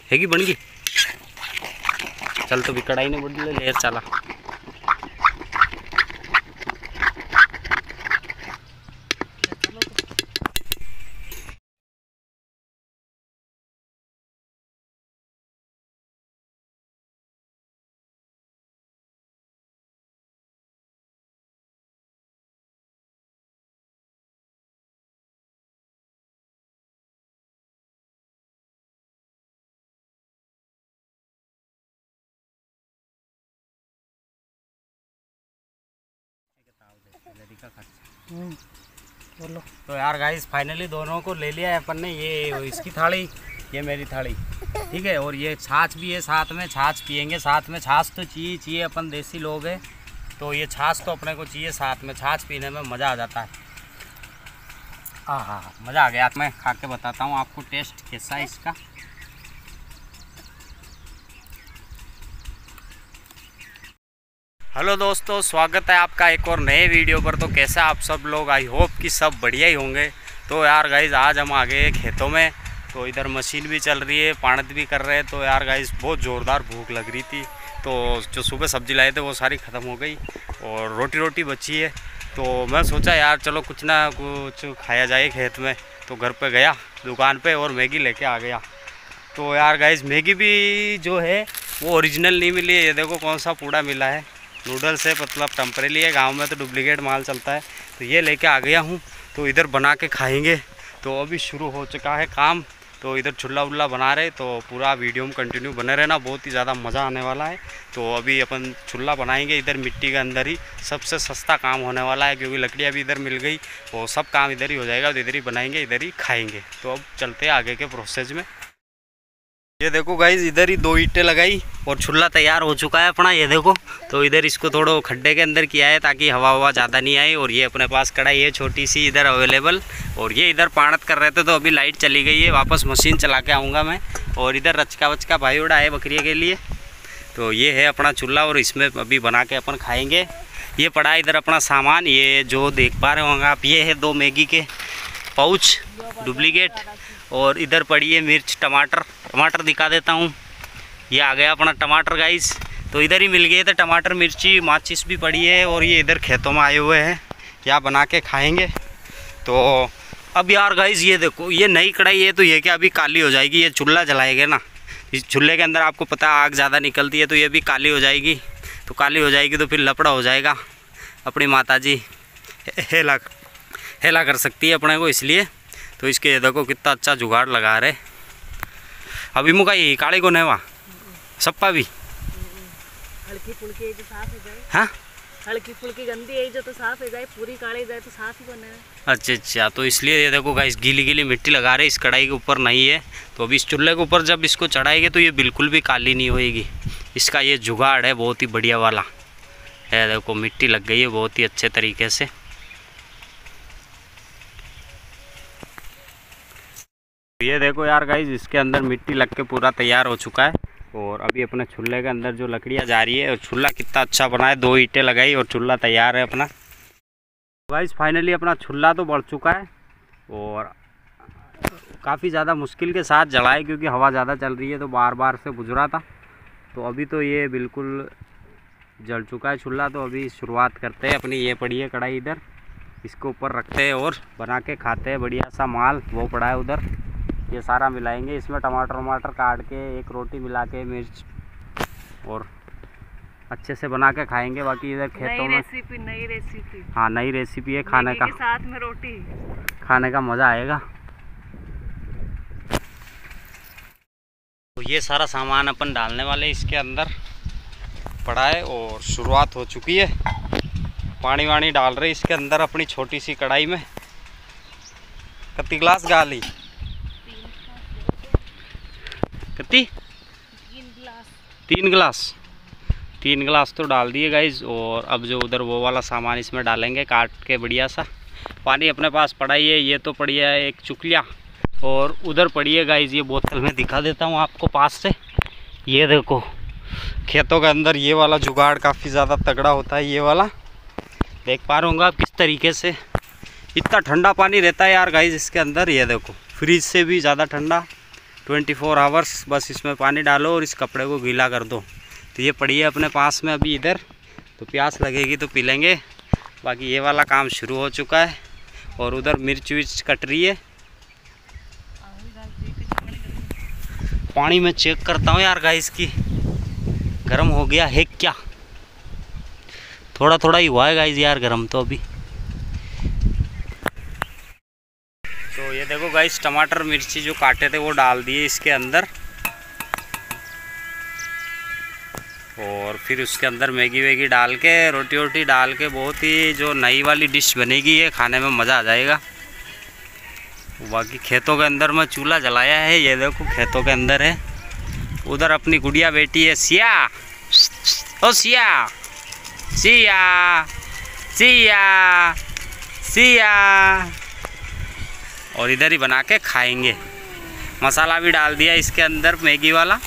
हैगी बन गई। चल तो भी कढ़ाई ने बढ़ ले चला। बोलो। तो यार गाइस फाइनली दोनों को ले लिया है अपन ने। ये इसकी थाली, ये मेरी थाली, ठीक है। और ये छाछ भी है साथ में, छाछ पियेंगे साथ में। छाछ तो चाहिए, अपन देसी लोग हैं तो ये छाछ तो अपने को चाहिए साथ में। छाछ पीने में मज़ा आ जाता है। हाँ, मज़ा आ गया। मैं खा के बताता हूँ आपको टेस्ट कैसा है इसका। हेलो दोस्तों, स्वागत है आपका एक और नए वीडियो पर। तो कैसे आप सब लोग, आई होप कि सब बढ़िया ही होंगे। तो यार गाइस आज हम आ गए खेतों में। तो इधर मशीन भी चल रही है, पाणत भी कर रहे हैं। तो यार गाइस बहुत ज़ोरदार भूख लग रही थी। तो जो सुबह सब्ज़ी लाए थे वो सारी ख़त्म हो गई और रोटी बची है। तो मैं सोचा यार चलो कुछ ना कुछ खाया जाए खेत में। तो घर पे गया दुकान पे और मैगी लेके आ गया। तो यार गाइस मैगी भी जो है वो ओरिजिनल नहीं मिली है। ये देखो कौन सा पूड़ा मिला है, नूडल्स है, मतलब टेम्परेरी है। गांव में तो डुप्लीकेट माल चलता है। तो ये लेके आ गया हूँ। तो इधर बना के खाएंगे। तो अभी शुरू हो चुका है काम। तो इधर चूल्हा वुल्ला बना रहे। तो पूरा वीडियो में कंटिन्यू बने रहना, बहुत ही ज़्यादा मज़ा आने वाला है। तो अभी अपन चूल्हा बनाएंगे इधर मिट्टी के अंदर ही। सबसे सस्ता काम होने वाला है क्योंकि लकड़ियाँ भी इधर मिल गई। वो सब काम इधर ही हो जाएगा। तो इधर ही बनाएंगे, इधर ही खाएँगे। तो अब चलते हैं आगे के प्रोसेस में। ये देखो गाइस इधर ही 2 ईंटें लगाई और चूल्हा तैयार हो चुका है अपना। ये देखो। तो इधर इसको थोड़ा खड्डे के अंदर किया है ताकि हवा ज़्यादा नहीं आए। और ये अपने पास कढ़ाई है छोटी सी इधर अवेलेबल। और ये इधर पाणत कर रहे थे तो अभी लाइट चली गई है। वापस मशीन चला के आऊँगा मैं। और इधर रचका वचका भाई उड़ा है बकरिया के लिए। तो ये है अपना चूल्हा और इसमें अभी बना के अपन खाएँगे। ये पड़ा है इधर अपना सामान। ये जो देख पा रहे होंगे आप, ये है 2 मैगी के पाउच डुप्लीकेट। और इधर पड़ी है मिर्च, टमाटर दिखा देता हूँ। ये आ गया अपना टमाटर गाइस। तो इधर ही मिल गए थे टमाटर, मिर्ची, माचिस भी पड़ी है। और ये इधर खेतों में आए हुए हैं, क्या बना के खाएंगे। तो अब यार गाइस ये देखो, ये नई कढ़ाई है तो ये क्या अभी काली हो जाएगी। ये चूल्हा जलाएंगे ना, इस चूल्हे के अंदर आपको पता है आग ज़्यादा निकलती है। तो ये भी काली हो जाएगी। तो काली हो जाएगी तो फिर लपड़ा हो जाएगा। अपनी माता जी हेला कर सकती है अपने को, इसलिए। तो इसके ये देखो कितना अच्छा जुगाड़ लगा रहे। अभी मुकाई काले को नहीं, सप्पा भी हल्की फुल्की जो साफ हो जाए। हाँ, हल्की फुल्की गंदी है जो तो साफ हो जाए, पूरी काली जाए तो साफ ही बने। अच्छा। तो इसलिए ये देखो गाइस गीली मिट्टी लगा रहे। इस कढ़ाई के ऊपर नहीं है। तो अभी इस चूल्हे के ऊपर जब इसको चढ़ाएंगे तो ये बिल्कुल भी काली नहीं होएगी। इसका ये जुगाड़ है बहुत ही बढ़िया वाला। ये देखो मिट्टी लग गई है बहुत ही अच्छे तरीके से। ये देखो यार गाइस इसके अंदर मिट्टी लग के पूरा तैयार हो चुका है। और अभी अपने चूल्हे के अंदर जो लकड़ियाँ जा रही है। और चूल्हा कितना अच्छा बना है, 2 ईंटें लगाई और चूल्हा तैयार है अपना। गाइस फाइनली अपना चूल्हा तो बढ़ चुका है और काफ़ी ज़्यादा मुश्किल के साथ जला है क्योंकि हवा ज़्यादा चल रही है तो बार से बुझ रहा था। तो अभी तो ये बिल्कुल जल चुका है चूल्हा। तो अभी शुरुआत करते हैं अपनी। ये पड़ी है कढ़ाई इधर, इसके ऊपर रखते हैं और बना के खाते हैं। बढ़िया सा माल वो पड़ा है उधर, ये सारा मिलाएंगे इसमें। टमाटर काट के, एक रोटी मिला के, मिर्च, और अच्छे से बना के खाएंगे। बाकी इधर खेतों में नई रेसिपी हाँ नई रेसिपी है खाने का, साथ में रोटी खाने का मज़ा आएगा। तो ये सारा सामान अपन डालने वाले इसके अंदर पड़ा है और शुरुआत हो चुकी है। पानी वानी डाल रहे इसके अंदर अपनी छोटी सी कढ़ाई में। कितनी गिलास गाली? कितनी? 3 गिलास तो डाल दिए गाइज। और अब जो उधर वो वाला सामान इसमें डालेंगे काट के बढ़िया सा। पानी अपने पास पड़ा ही है। ये तो पड़ी है एक चुकलिया और उधर पड़ी है गाइज ये बोतल में दिखा देता हूँ आपको पास से। ये देखो खेतों के अंदर ये वाला जुगाड़ काफ़ी ज़्यादा तगड़ा होता है। ये वाला देख पा रहे होंगे आप किस तरीके से। इतना ठंडा पानी रहता है यार गाइज इसके अंदर। ये देखो फ्रिज से भी ज़्यादा ठंडा। 24 आवर्स बस इसमें पानी डालो और इस कपड़े को गीला कर दो। तो ये पड़ी है अपने पास में अभी इधर, तो प्यास लगेगी तो पी लेंगे। बाकी ये वाला काम शुरू हो चुका है और उधर मिर्च विर्च कट रही है। पानी में चेक करता हूँ यार गाइस की गर्म हो गया है क्या। थोड़ा थोड़ा ही हुआ है गाइस यार गर्म तो अभी। तो ये देखो गाइस टमाटर मिर्ची जो काटे थे वो डाल दिए इसके अंदर, और फिर उसके अंदर मैगी वैगी डाल के रोटी वोटी डाल के बहुत ही जो नई वाली डिश बनेगी, ये खाने में मज़ा आ जाएगा। बाकी खेतों के अंदर मैं चूल्हा जलाया है, ये देखो खेतों के अंदर है। उधर अपनी गुड़िया बेटी है सिया, ओ सिया सिया सिया सिया, और इधर ही बना के खाएंगे। मसाला भी डाल दिया इसके अंदर मैगी वाला।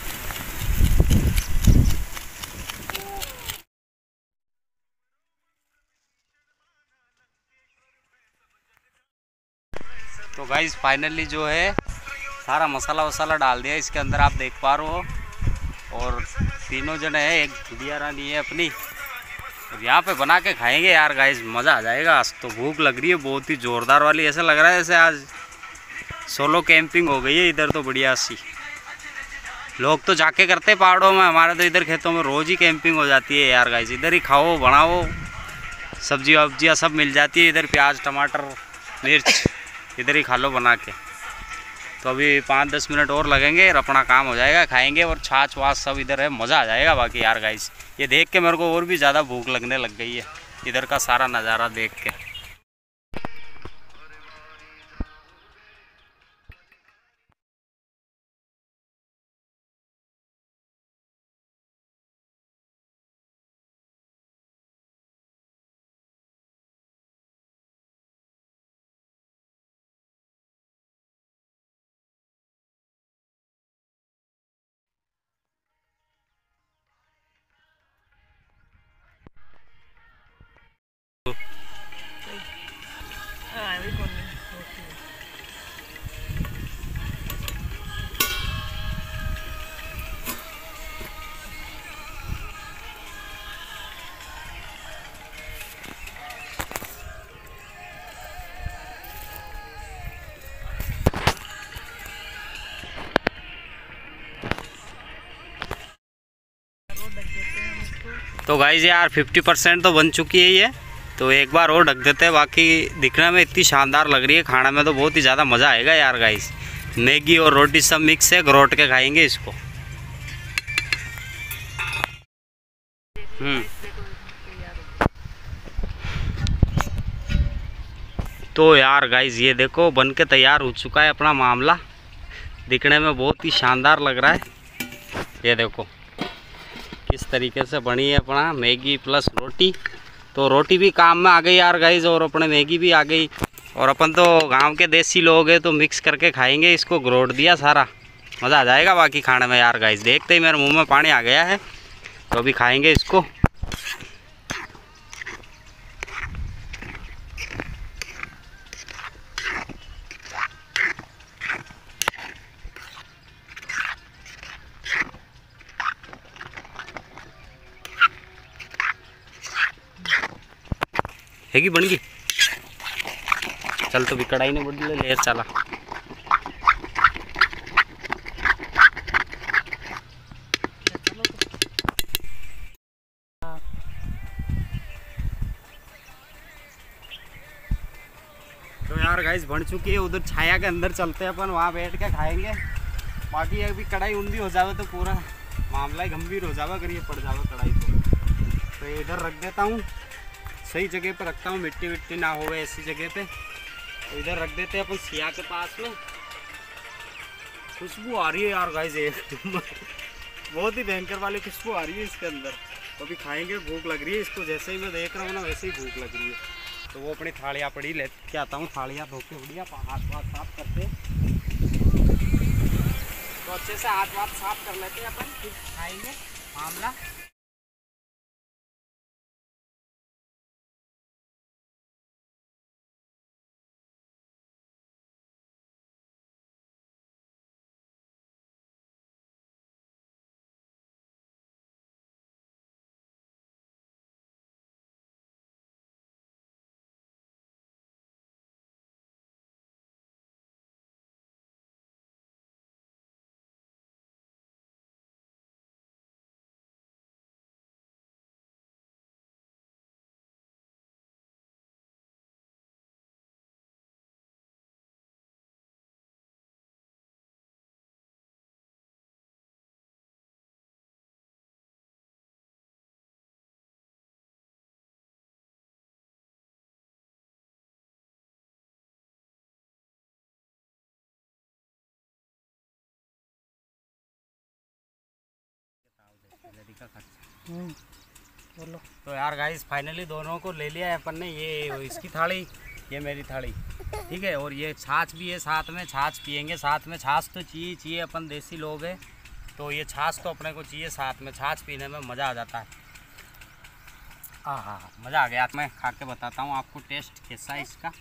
तो गाइस फाइनली जो है सारा मसाला वसाला डाल दिया इसके अंदर, आप देख पा रहे हो। और तीनों जने हैं, एक गुड़िया रानी है अपनी, और यहाँ पे बना के खाएंगे यार गाइस, मज़ा आ जाएगा। आज तो भूख लग रही है बहुत ही ज़ोरदार वाली, ऐसा लग रहा है जैसे आज सोलो कैंपिंग हो गई है इधर तो बढ़िया सी। लोग तो जाके करते पहाड़ों में, हमारे तो इधर खेतों में रोज़ ही कैंपिंग हो जाती है यार गाइस। इधर ही खाओ बनाओ, सब्जी वब्जियाँ सब मिल जाती है इधर, प्याज टमाटर मिर्च इधर ही खा लो बना के। तो अभी 5-10 मिनट और लगेंगे और अपना काम हो जाएगा, खाएंगे और छाछ वाछ सब इधर है, मज़ा आ जाएगा। बाकी यार गाइस ये देख के मेरे को और भी ज़्यादा भूख लगने लग गई है इधर का सारा नज़ारा देख के। तो गाइस यार 50% तो बन चुकी है ये, तो एक बार और ढक देते हैं। बाकी दिखने में इतनी शानदार लग रही है, खाने में तो बहुत ही ज़्यादा मज़ा आएगा यार गाइस। मैगी और रोटी सब मिक्स है, घरोट के खाएंगे इसको। तो यार गाइस ये देखो बन के तैयार हो चुका है अपना मामला, दिखने में बहुत ही शानदार लग रहा है। ये देखो किस तरीके से बनी है अपना मैगी प्लस रोटी। तो रोटी भी काम में आ गई यार गाइस, और अपने मैगी भी आ गई। और अपन तो गांव के देसी लोग हैं तो मिक्स करके खाएंगे इसको, घरोट दिया सारा, मज़ा आ जाएगा बाकी खाने में यार गाइस। देखते ही मेरे मुंह में पानी आ गया है, तो अभी खाएंगे इसको। हैगी बन गई, चल तो भी कढ़ाई ने बदले लेर चला। तो यार गाइस बन चुकी है, उधर छाया के अंदर चलते हैं अपन, वहाँ बैठ के खाएंगे। बाकी अभी कढ़ाई उंधी हो जावे तो पूरा मामला ही गंभीर हो जावे, अगर ये पड़ जावे कढ़ाई तो इधर रख देता हूँ, सही जगह पे रखता हूँ, मिट्टी विट्टी ना हो ऐसी जगह पे। तो इधर रख देते हैं अपन सिया के पास में। खुशबू आ रही है यार गाइस, बहुत ही भयंकर वाली खुशबू आ रही है इसके अंदर। तो अभी खाएंगे, भूख लग रही है इसको, जैसे ही मैं देख रहा हूँ ना वैसे ही भूख लग रही है। तो वो अपनी थालियाँ पड़ी लेके आता हूँ, थालियाँ धो के बढ़िया हाथ वाथ साफ करते, तो अच्छे से हाथ वाथ साफ कर लेते हैं अपन, फिर खाएंगे मामला। इसका खर्चा। बोलो। तो यार गाइस फाइनली दोनों को ले लिया है अपन ने, ये इसकी थाली, ये मेरी थाली, ठीक है। और ये छाछ भी है साथ में, छाछ पियेंगे साथ में। छाछ तो चाहिए, अपन देसी लोग हैं तो ये छाछ तो अपने को चाहिए साथ में। छाछ पीने में मज़ा आ जाता है। हाँ, मज़ा आ गया। मैं खा के बताता हूँ आपको टेस्ट कैसा है इसका।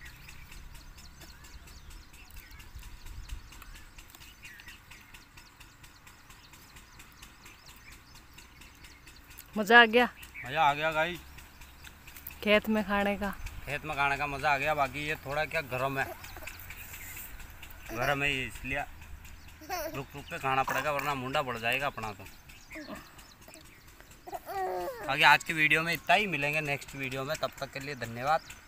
मज़ा आ गया। मज़ा आ गया गाइस, खेत में खाने का। खेत में खाने का मज़ा आ गया। बाकी ये थोड़ा क्या गर्म है, गर्म है इसलिए रुक रुक के खाना पड़ेगा, वरना मुंडा बढ़ जाएगा अपना। तो बाकी आज की वीडियो में इतना ही, मिलेंगे नेक्स्ट वीडियो में, तब तक के लिए धन्यवाद।